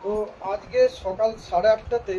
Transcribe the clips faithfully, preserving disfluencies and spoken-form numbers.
তো আজকে সকাল সাড়ে আটটাতে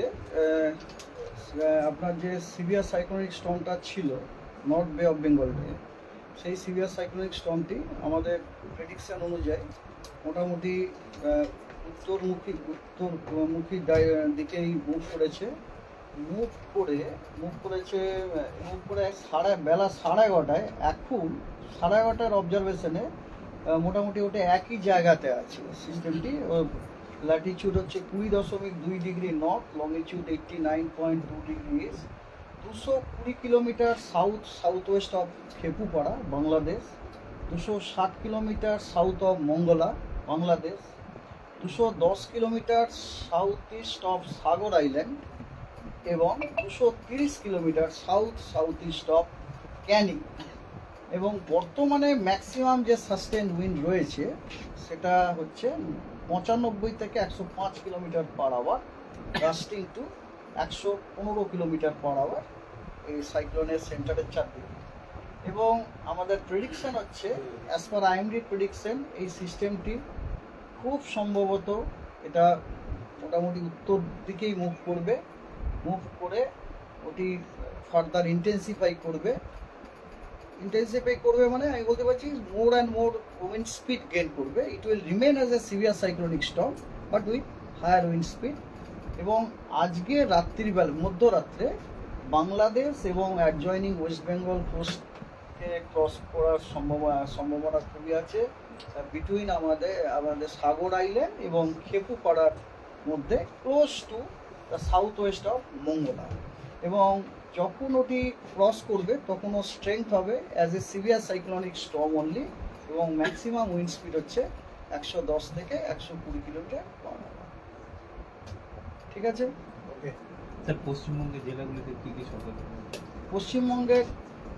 আপনার যে সিভিয়ার সাইক্লোনিক স্টর্মটা ছিল নর্থ বে অফ বেঙ্গলে, সেই সিভিয়ার সাইক্লোনিক স্টর্মটি আমাদের প্রেডিকশন অনুযায়ী মোটামুটি উত্তরমুখী উত্তরমুখী দিকেই মুভ করেছে মুভ করে মুভ করেছে মুভ করে সাড়ে বেলা সাড়ে এগারোটায় এখন সাড়ে এগারোটার অবজারভেশনে মোটামুটি ওটা একই জায়গাতে আছে সিস্টেমটি। ল্যাটিচিউড হচ্ছে কুড়ি দশমিক দুই degree north, longitude eighty nine point two degree east, দুশো কুড়ি kilometre south south west of Khepupara Bangladesh, দুশো ষাট kilometre south of Mongla Bangladesh, দুশো দশ kilometre south east of Sagar island এবং দুশো তিরিশ kilometre south south east of Canning. এবং বর্তমানে ম্যাক্সিমাম যে সাস্টেন উইন্ড রয়েছে সেটা হচ্ছে পঁচানব্বই থেকে একশো পাঁচ kilometre per hour, gusting to একশো পনেরো কিলোমিটার পার আওয়ার এই সাইক্লোনের সেন্টারের চারদিকে। এবং আমাদের প্রেডিকশন হচ্ছে অ্যাজ পার আইএমডি প্রেডিকশন এই সিস্টেমটি খুব সম্ভবত এটা মোটামুটি উত্তর দিকেই মুভ করবে, মুভ করে ওটি ফার্দার ইন্টেন্সিফাই করবে ইন্টেন্সিফাই করবে মানে আমি বলতে পারছি more and more wind speed gain করবে। It will remain as a severe cyclonic storm but with higher wind speed. এবং আজকে রাত্রিবেলা মধ্যরাত্রে বাংলাদেশ এবং অ্যাডজয়নিং ওয়েস্ট বেঙ্গল কোস্টকে ক্রস করার সম্ভাবনা সম্ভাবনা খুবই আছে বিটুইন আমাদের আমাদের সাগর আইল্যান্ড এবং খেপুপাড়ার মধ্যে, close to the south west of Mongla. এবং যখন ওটি ক্রস করবে তখন ও স্ট্রেংথ হবে as a severe cyclonic storm only, এবং ম্যাক্সিমাম উইন্ড স্পিড হচ্ছে একশো দশ থেকে একশো কুড়ি কিলোমিটার পার আওয়ার। ঠিক আছে, ওকে স্যার। পশ্চিমবঙ্গের জেলাগুলিতে কী কী সতর্ক? পশ্চিমবঙ্গের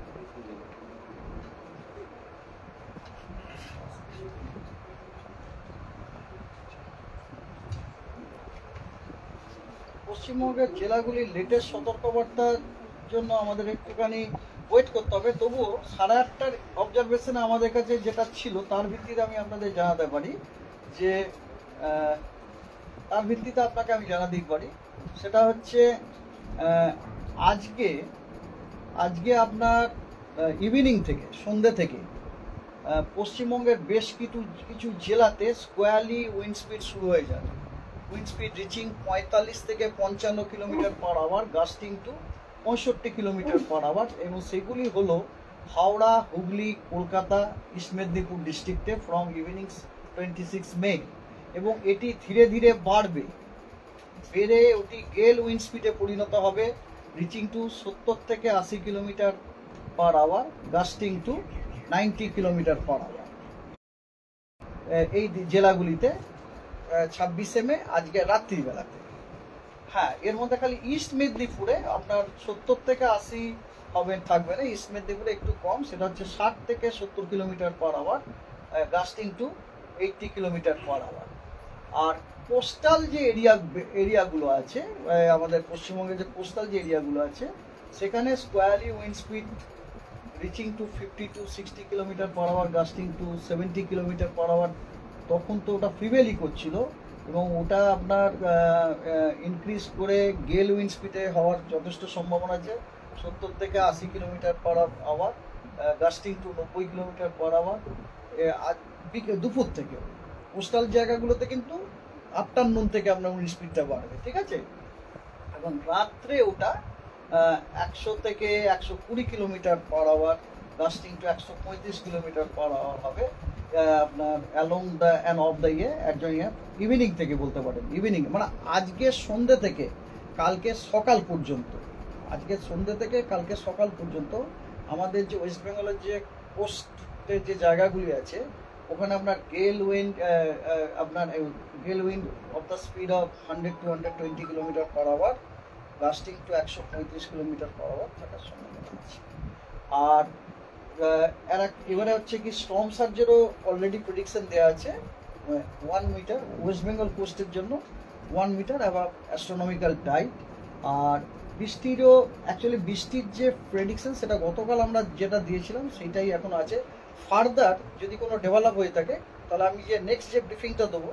পশ্চিমবঙ্গের জেলাগুলির লেটেস্ট সতর্কবার্তার জন্য আমাদের একটুখানি ওয়েট করতে হবে। তবুও সাড়ে আটটার অবজারভেশনে আমাদের কাছে যেটা ছিল তার ভিত্তিতে আমি আপনাদের জানাতে পারি যে তার ভিত্তিতে আপনাকে আমি জানাতেই পারি সেটা হচ্ছে আজকে আজকে আপনার ইভিনিং থেকে সন্ধ্যে থেকে পশ্চিমবঙ্গের বেশ কিছু কিছু জেলাতে স্কোয়ারলি উইন্ড স্পিড শুরু হয়ে যাবে। উইন্ড স্পিড রিচিং পঁয়তাল্লিশ থেকে পঞ্চান্ন kilometre per hour, gusting to পঁয়ষট্টি কিলোমিটার পার আওয়ার। এবং সেগুলি হলো হাওড়া, হুগলি, কলকাতা, ইস্ট মেদিনীপুর ডিস্ট্রিক্টে from evening twenty six May. এবং এটি ধীরে ধীরে বাড়বে, বেড়ে ওটি গেল উইন্ড স্পিডে পরিণত হবে, রিচিং টু সত্তর থেকে আশি kilometre per hour, gusting to ninety kilometre per hour এই জেলাগুলিতে ছাব্বিশে মে আজকে রাত্রিবেলাতে। হ্যাঁ, এর মধ্যে খালি ইস্ট মেদিনীপুরে আপনার সত্তর থেকে আশি হবে থাকবে না, ইস্ট মেদিনীপুরে একটু কম, সেটা হচ্ছে ষাট থেকে সত্তর kilometre per hour, gusting to eighty kilometre per hour. আর কোস্টাল যে এরিয়া এরিয়াগুলো আছে আমাদের পশ্চিমবঙ্গের যে কোস্টাল যে এরিয়াগুলো আছে সেখানে squally wind speed reaching to fifty to sixty kilometre per hour, gusting to seventy kilometre per hour. তখন তো ওটা ফিভেলি করছিল এবং ওটা আপনার ইনক্রিজ করে গেল উইন্ড স্পিডে হওয়ার যথেষ্ট সম্ভাবনা আছে, সত্তর থেকে আশি kilometre per hour, gusting to নব্বই কিলোমিটার পার আওয়ার দুপুর থেকে। কোস্টাল জায়গাগুলোতে কিন্তু আফটারনুন থেকে আপনার উইন্ড স্পিডটা বাড়বে, ঠিক আছে। এবং রাত্রে ওটা একশো থেকে একশো কুড়ি kilometre per hour, gusting to একশো পঁয়ত্রিশ কিলোমিটার পার আওয়ার হবে আপনার along the and of the ইয়ে অ্যাডজয়নিং ইভিনিং থেকে বলতে পারেন। ইভিনিং মানে আজকে সন্ধ্যে থেকে কালকে সকাল পর্যন্ত, আজকে সন্ধ্যে থেকে কালকে সকাল পর্যন্ত আমাদের যে ওয়েস্ট বেঙ্গলের যে কোস্টের যে জায়গাগুলি আছে ওখানে আপনার গেল উইন্ড আপনার gale wind of the speed of hundred to hundred twenty kilometre per hour, gusting to একশো পঁয়ত্রিশ কিলোমিটার পার আওয়ার থাকার সম্ভাবনা আছে। আর এবারে হচ্ছে কি স্টর্ম সার্জেরও অলরেডি প্রেডিকশন দেওয়া আছে ওয়ান মিটার ওয়েস্ট বেঙ্গল কোস্টের জন্য, one metre above astronomical tide. আর বৃষ্টিরও অ্যাকচুয়ালি বৃষ্টির যে প্রেডিকশন সেটা গতকাল আমরা যেটা দিয়েছিলাম সেইটাই এখন আছে। ফার্দার যদি কোনো ডেভেলপ হয়ে থাকে তাহলে আমি যে নেক্সট যে ব্রিফিংটা দেবো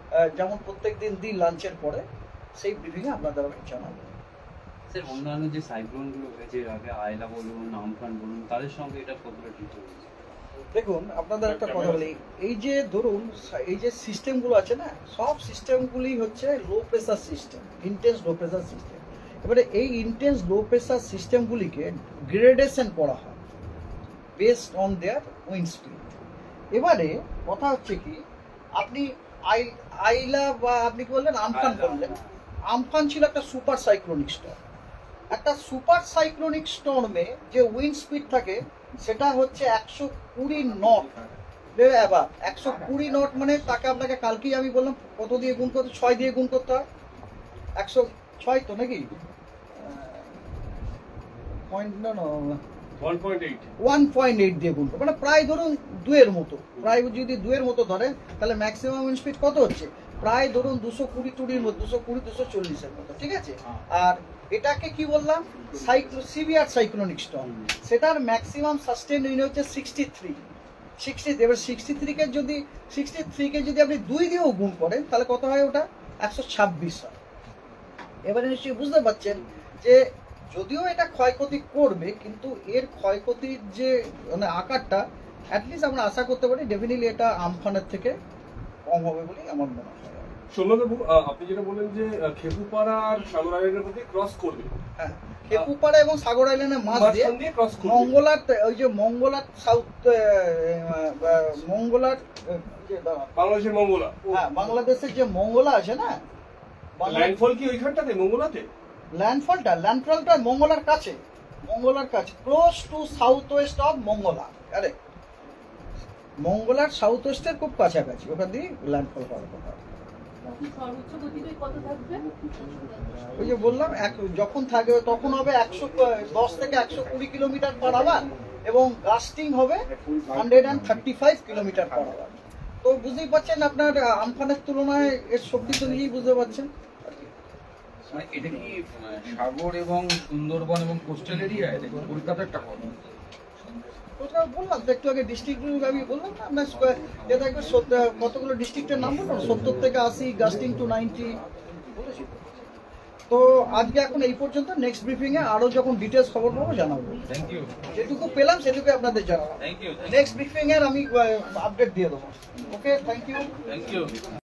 আহ, যেমন প্রত্যেক দিন দিই লাঞ্চের পরে, সেই ব্রিফিংয়ে আপনাদের আমি জানাবো। স্যার অন্যান্য যে সাইক্লোনগুলো হয়েছে এর আগে আয়লা বলুন আমফান বলুন তাদের সঙ্গে এটা কতটা ঠিক হয়েছে? দেখুন আপনাদের একটা কথা বলি, এই যে ধরুন এই যে সিস্টেমগুলো আছে না, সব সিস্টেমগুলি হচ্ছে low pressure system, intense low pressure system. এবারে এই ইন্টেন্স লো প্রেসার সিস্টেমগুলিকে গ্রেডেশন করা হয় based on their wind speed. এবারে কথা হচ্ছে কি, আপনি আই আইলা বা আপনি কি বললেন আমফান বললেন, আমফান ছিল একটা সুপার সাইক্লোনিক স্টর্ম। একটা সুপার সাইক্লোনিক স্টর্মে যে উইন্ড স্পিড থাকে সেটা হচ্ছে একশো কুড়ি নট। এবার একশো কুড়ি নট মানে তাকে আপনাকে কালকেই আমি বললাম কত দিয়ে গুণ করতে, ছয় দিয়ে গুণ করতে হয়, একশো ছয় তো নাকি পয়েন্ট না ওয়ান পয়েন্ট এইট দিয়ে গুণ করো, মানে প্রায় ধরুন দুয়ের মতো, প্রায় যদি দুয়ের মতো ধরেন তাহলে ম্যাক্সিমাম উইন্ড স্পিড কত হচ্ছে, প্রায় ধরুন দুশো কুড়ি টুড়ির মতো, দুশো কুড়ি দুশো চল্লিশের মতো, ঠিক আছে। আর এটাকে কি বললাম, সাইক্লো সিভিয়ার সাইক্লোনিক স্টর্ম, সেটার ম্যাক্সিমাম সাস্টেন উইন্ড হচ্ছে সিক্সটি থ্রি সিক্সটি এবার সিক্সটি থ্রিকে যদি সিক্সটি থ্রিকে যদি আপনি দুই দিয়েও গুণ করেন তাহলে কত হয়, ওটা একশো ছাব্বিশ হয়। এবারে নিশ্চয়ই বুঝতে পারছেন যে যদিও এটা ক্ষয়ক্ষতি করবে কিন্তু এর ক্ষয়ক্ষতির যে মানে আকারটা অ্যাটলিস্ট আমরা আশা করতে পারি ডেফিনেটলি এটা আমফানের থেকে কম হবে বলেই আমার মনে হয়। সৌম্যবাবু, আপনি যেটা বললেন যে খেপুপাড়া আর সাগর আইল্যান্ডের মধ্যে ক্রস করবে, হ্যাঁ, খেপুপাড়া এবং সাগর আইল্যান্ডের মাঝ দিয়ে ক্রস করবে মঙ্গলার, ওই যে মঙ্গলার সাউথ মঙ্গলার বাংলাদেশের মঙ্গলা, হ্যাঁ বাংলাদেশের যে মঙ্গলা আছে না, ল্যান্ডফল কি ওইখানটাতে মঙ্গলাতে? ল্যান্ডফলটা ল্যান্ডফলটা মঙ্গলার কাছে, মঙ্গলার কাছে close to south west of Mongla. আরে মঙ্গলার সাউথ ওয়েস্টের খুব কাছাকাছি, ওখান দিয়ে ল্যান্ডফল করার কথা। ওই যে বললাম যখন থাকবে তখন হবে একশো দশ থেকে একশো কুড়ি কিলোমিটার পার আওয়ার এবং গাস্টিং হবে hundred and thirty five kilometre per hour. তো বুঝতেই পারছেন আপনার আমফানের তুলনায় এর শক্তি তো নিজেই বুঝতে পারছেন। মানে এটা কি সাগর এবং সুন্দরবন এবং কোস্টাল এরিয়া, কলকাতার একটা কথা ওটা বললাম তো একটু আগে, ডিস্ট্রিক্ট আমি বললাম না আপনার যে থাকবে কতগুলো ডিস্ট্রিক্টের নাম বললাম, সত্তর থেকে আশি, গাস্টিং টু নাইনটি বলেছি। তো আজকে এখন এই পর্যন্ত, নেক্সট ব্রিফিংয়ে আরও যখন ডিটেলস খবর পাবো জানাবো। Thank you. যেটুকু পেলাম সেটুকু আপনাদের জানাবো। Thank you. নেক্সট ব্রিফিংয়ের আমি আপডেট দিয়ে দেবো। Okay, thank you. Thank you.